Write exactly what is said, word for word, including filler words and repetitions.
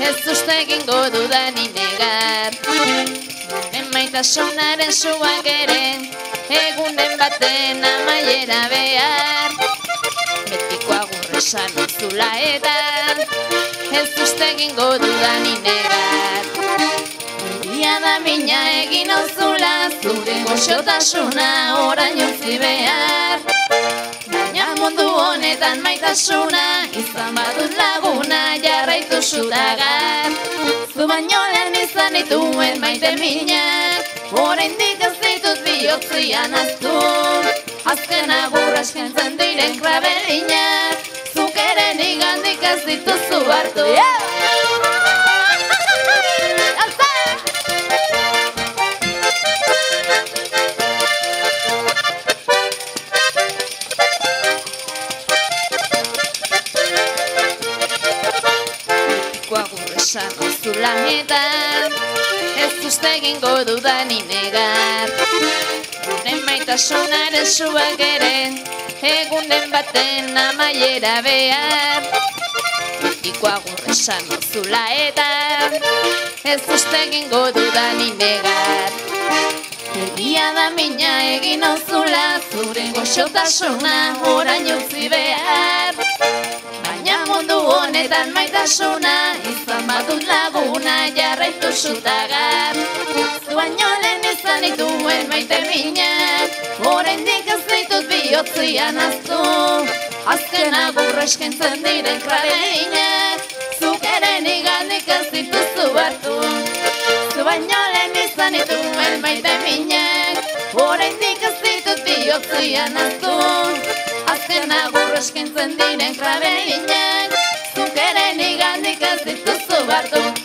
ez uste egingo dudani negar. Emaitasunaren suak ere, egunen baten amaiera behar. Betiko agur esan uzula eta, ez uste egingo dudani negar. Egia da mina egin auzula, zure goxotasuna orain utzi behar. Baina mundu honetan maitasuna, izan badut laguna jarraitu zutagar. Zu baino lehen izan dituen maite minak, oraindik ez ditut bihotzian aztu. Azken agurra eskentzen diren krabelinak, zuk ere nigandik ez dituzu hartu. Esan uzula eta ez uste egingo dudani negar. Gure maitasunaren suak ere, egunen baten amaiera behar. Betiko agur esan uzula eta ez uste egingo dudani negar. Egia da mina egin auzula, zure goxotasuna orain utzi behar. Baina mundu honetan maitasuna, izan badut laguna jarraitu zutagar. Zu baino lehen izan dituen maite minak, oraindik ez ditut bihotzian aztu. Azken agurra eskentzen diren krabelinak, zuk ere nigandik ez dituzu hartu. Zu baino lehen izan dituen maite minak, oraindik ez ditut bihotzian aztu. Azken agurra eskentzen diren krabelinak, zuk ere nigandik ez dituzu hartu.